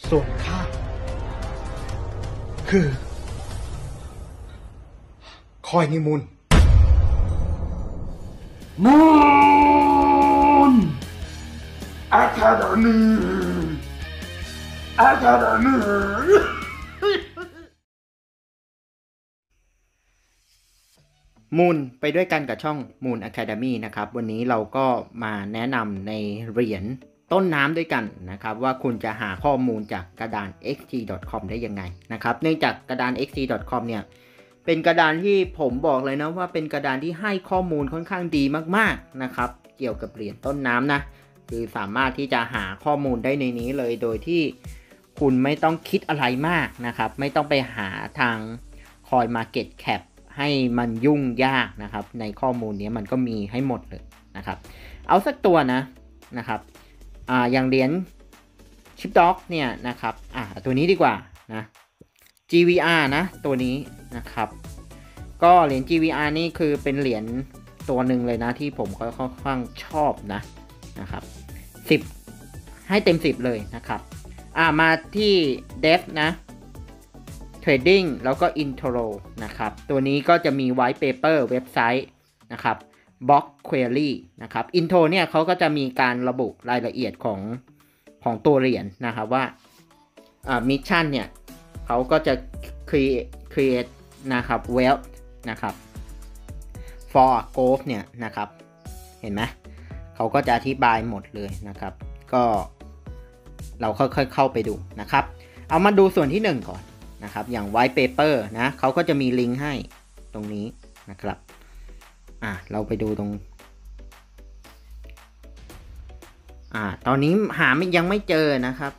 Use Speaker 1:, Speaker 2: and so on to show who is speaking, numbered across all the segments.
Speaker 1: ส่วนข้าคือคอยนิมุน
Speaker 2: อะคาเดมี่
Speaker 3: มูนไปด้วยกันกับช่อง Moon Academy นะครับวันนี้เราก็มาแนะนำในเหรียญต้นน้ำด้วยกันนะครับว่าคุณจะหาข้อมูลจากกระดาน xt.com ได้ยังไงนะครับเนื่องจากกระดาน xt.com เนี่ยเป็นกระดานที่ผมบอกเลยนะว่าเป็นกระดานที่ให้ข้อมูลค่อนข้างดีมากๆนะครับเกี่ยวกับเหรียญต้นน้ำนะคือสามารถที่จะหาข้อมูลได้ในนี้เลยโดยที่คุณไม่ต้องคิดอะไรมากนะครับไม่ต้องไปหาทาง CoinMarketCap ให้มันยุ่งยากนะครับในข้อมูลนี้มันก็มีให้หมดเลยนะครับเอาสักตัวนะครับอย่างเหรียญ Chipdog เนี่ยนะครับตัวนี้ดีกว่านะ GVR นะตัวนี้นะครับก็เหรียญ GVR นี่คือเป็นเหรียญตัวหนึ่งเลยนะที่ผมค่อนข้างชอบนะครับ10ให้เต็ม10เลยนะครับมาที่ Dev นะ Trading แล้วก็ Intro นะครับตัวนี้ก็จะมี White Paper เว็บไซต์นะครับ Block Query นะครับ Intro เนี่ยเขาก็จะมีการระบุรายละเอียดของตัวเหรียญนะครับว่าMission เนี่ยเขาก็จะ create นะครับ Wealth นะครับ for Growth เนี่ยนะครับเห็นไหมเขาก็จะอธิบายหมดเลยนะครับก็เราค่อยๆเข้าไปดูนะครับเอามาดูส่วนที่1ก่อนนะครับอย่าง White Paper นะเขาก็จะมีลิงก์ให้ตรงนี้นะครับเราไปดูตรงตอนนี้ยังไม่เจอนะครับ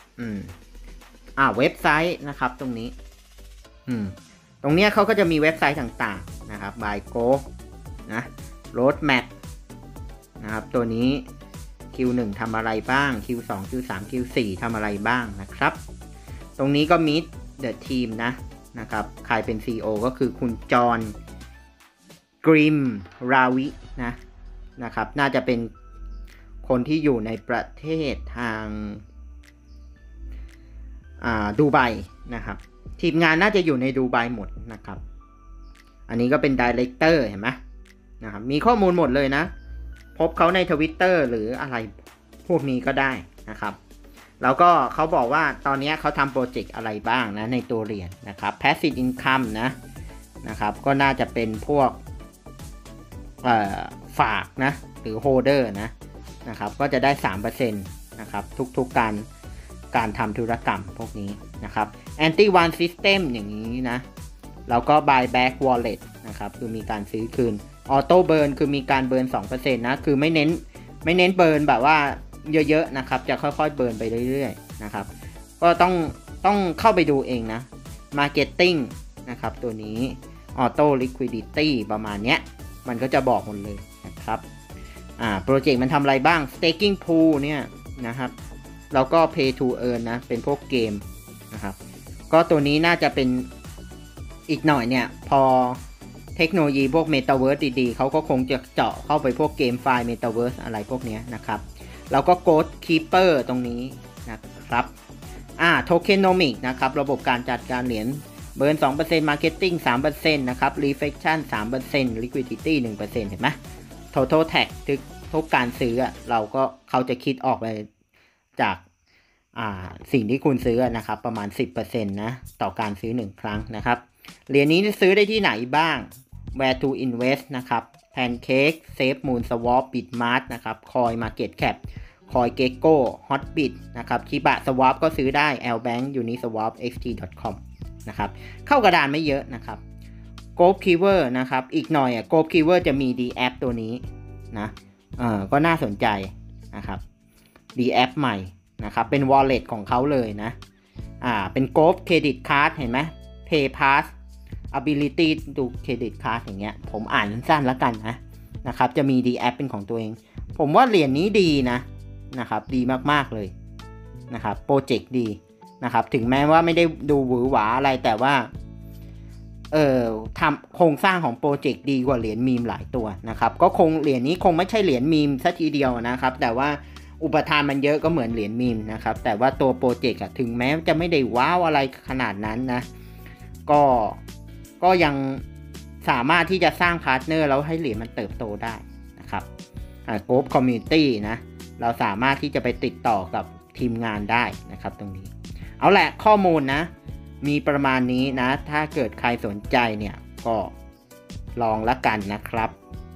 Speaker 3: เว็บไซต์นะครับตรงนี้ตรงเนี้ยเขาก็จะมีเว็บไซต์ต่างๆนะครับ by go นะ roadmap นะครับตัวนี้ Q1 ทำอะไรบ้าง Q2 Q3 Q4 ทำอะไรบ้างนะครับตรงนี้ก็ meet the team นะครับใครเป็น CEO ก็คือคุณจอห์นกริมราวินะครับน่าจะเป็นคนที่อยู่ในประเทศทางดูไบนะครับทีมงานน่าจะอยู่ในดูไบหมดนะครับอันนี้ก็เป็นไดเรคเตอร์เห็นไหมนะครับมีข้อมูลหมดเลยนะพบเขาใน Twitter หรืออะไรพวกนี้ก็ได้นะครับแล้วก็เขาบอกว่าตอนนี้เขาทำโปรเจกต์อะไรบ้างนะในตัวเหรียญนะครับ Passive Income นะครับก็น่าจะเป็นพวกฝากนะหรือ Holderนะครับก็จะได้ 3% นะครับทุกการทำธุรกรรมพวกนี้นะครับ Anti One System อย่างนี้นะแล้วก็ Buyback Wallet นะครับคือมีการซื้อคืน Auto Burn คือมีการเบิร์น 2% นะคือไม่เน้นเบิร์นแบบว่าเยอะๆนะครับจะค่อยๆเบิร์นไปเรื่อยๆนะครับก็ต้องเข้าไปดูเองนะ Marketing นะครับตัวนี้ Auto Liquidity ประมาณเนี้ยมันก็จะบอกหมดเลยนะครับโปรเจกต์มันทำอะไรบ้าง Staking Pool เนี่ยนะครับแล้วก็ Pay to Earn นะเป็นพวกเกมนะครับก็ตัวนี้น่าจะเป็นอีกหน่อยเนี่ยพอเทคโนโลยีพวก Metaverse ดีๆเขาก็คงจะเจาะเข้าไปพวกเกมไฟล์ Metaverse อะไรพวกนี้นะครับแล้วก็ Ghost Keeper ตรงนี้นะครับTokenomic นะครับระบบการจัดการเหรียญเบิร์น 2% Marketing 3% นะครับ Reflection 3% Liquidity 1% เห็นไหม Total Tax ทุกการซื้อเขาจะคิดออกไปจากสิ่งที่คุณซื้อนะครับประมาณ 10% นะต่อการซื้อ1ครั้งนะครับเหรียญนี้ซื้อได้ที่ไหนบ้าง Where to invest นะครับ Pancake SafeMoon Swap Bitmart นะครับ CoinMarketCap CoinGecko Hotbit นะครับ Shiba Swap ก็ซื้อได้ Lbank Uniswap xt.com นะครับเข้ากระดานไม่เยอะนะครับ Gold Keeper นะครับอีกหน่อยGold Keeper จะมี D-App ตัวนี้นะก็น่าสนใจนะครับ D-App ใหม่นะครับเป็น wallet ของเขาเลยนะเป็น Gold Credit Card เห็นไหม Pay Pass Ability to Credit Card อย่างเงี้ยผมอ่านสั้นๆแล้วกันนะครับจะมี D-App เป็นของตัวเองผมว่าเหรียญนี้ดีนะครับดีมากๆเลยนะครับโปรเจกต์ดีนะครับถึงแม้ว่าไม่ได้ดูหวือหวาอะไรแต่ว่าทำโครงสร้างของโปรเจกต์ดีกว่าเหรียญมีมหลายตัวนะครับก็คงเหรียญนี้คงไม่ใช่เหรียญมีมซะทีเดียวนะครับแต่ว่าอุปทานมันเยอะก็เหมือนเหรียญมีมนะครับแต่ว่าตัวโปรเจกต์ถึงแม้จะไม่ได้ว้าวอะไรขนาดนั้นนะก็ยังสามารถที่จะสร้างพาร์ทเนอร์แล้วให้เหรียญมันเติบโตได้นะครับโกลบคอมมูนิตี้นะเราสามารถที่จะไปติดต่อกับทีมงานได้นะครับตรงนี้เอาแหละข้อมูลนะมีประมาณนี้นะถ้าเกิดใครสนใจเนี่ยก็ลองละกันนะครับ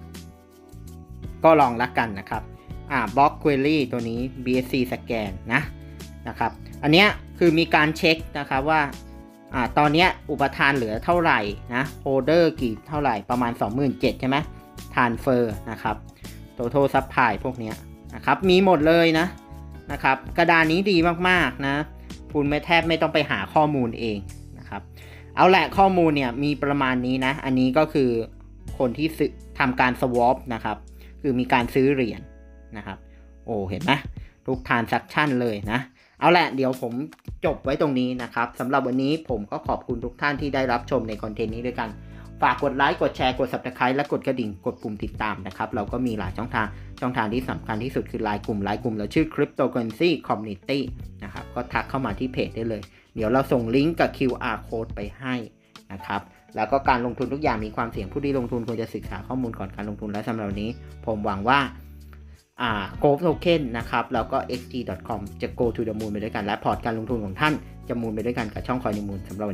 Speaker 3: บล็อกควอรี่ตัวนี้ BSC สแกนนะครับอันเนี้ยคือมีการเช็คนะครับว่าตอนนี้อุปทานเหลือเท่าไหร่นะโฮลเดอร์กี่เท่าไหร่ประมาณ 27,000 ใช่ไหมทรานสเฟอร์นะครับtotal supply พวกเนี้ยนะครับมีหมดเลยนะครับกระดานนี้ดีมากๆนะคุณแทบไม่ต้องไปหาข้อมูลเองนะครับเอาแหละข้อมูลเนี่ยมีประมาณนี้นะอันนี้ก็คือคนที่ทำการ swap นะครับคือมีการซื้อเหรียญนะครับโอ้เห็นไหมทุก transaction เลยนะเอาแหละเดี๋ยวผมจบไว้ตรงนี้นะครับสำหรับวันนี้ผมก็ขอบคุณทุกท่านที่ได้รับชมในคอนเทนต์นี้ด้วยกันฝากกดไลค์กดแชร์กด Subscribe และกดกระดิ่งกดปุ่มติดตามนะครับเราก็มีหลายช่องทางที่สำคัญที่สุดคือไลน์กลุ่มเราชื่อ Cryptocurrency Community นะครับก็ทักเข้ามาที่เพจได้เลยเดี๋ยวเราส่งลิงก์กับ QR Code ไปให้นะครับแล้วก็การลงทุนทุกอย่างมีความเสี่ยงผู้ที่ลงทุนควรจะศึกษาข้อมูลก่อนการลงทุนและสำหรับวันนี้ผมหวังว่าGold Token นะครับแล้วก็ xt.com จะ go to the moon ไปด้วยกันและพอร์ตการลงทุนของท่านจะมูนไปด้วยกันกับช่อง Coin the Moon สำหรับวัน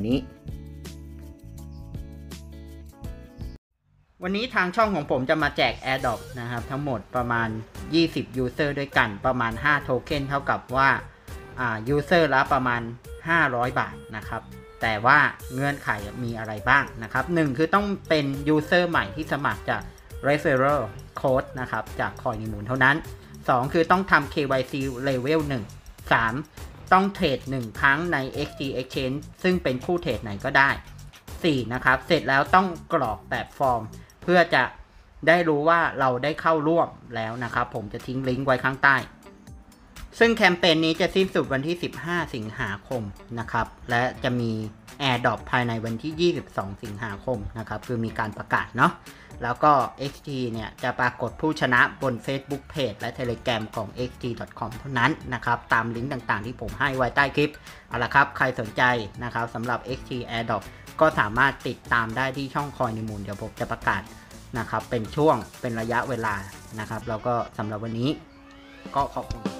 Speaker 3: นี้ทางช่องของผมจะมาแจก Airdrop นะครับทั้งหมดประมาณ20 User ด้วยกันประมาณ5โทเค็นเท่ากับว่าUser ละประมาณ500 บาทนะครับแต่ว่าเงื่อนไขมีอะไรบ้างนะครับ1คือต้องเป็น User ใหม่ที่สมัครจาก Referral Code นะครับจาก Coin the Moon เท่านั้น2คือต้องทำ KYC Level 1 3ต้องเทรด1ครั้งใน XT Exchange ซึ่งเป็นคู่เทรดไหนก็ได้4นะครับเสร็จแล้วต้องกรอกแบบฟอร์มเพื่อจะได้รู้ว่าเราได้เข้าร่วมแล้วนะครับผมจะทิ้งลิงก์ไว้ข้างใต้ซึ่งแคมเปญนี้จะสิ้นสุดวันที่15สิงหาคมนะครับและจะมี Airdrop ภายในวันที่22สิงหาคมนะครับคือมีการประกาศเนาะแล้วก็ XT เนี่ยจะปรากฏผู้ชนะบน Facebook Page และ Telegram ของ xt.com เท่านั้นนะครับตามลิงก์ต่างๆที่ผมให้ไว้ใต้คลิปเอาละครับใครสนใจนะครับสำหรับ XT Airdrop ก็สามารถติดตามได้ที่ช่อง Coin the Moon เดี๋ยวผมจะประกาศนะครับเป็นช่วงเป็นระยะเวลานะครับแล้วก็สำหรับวันนี้ก็ขอบคุณ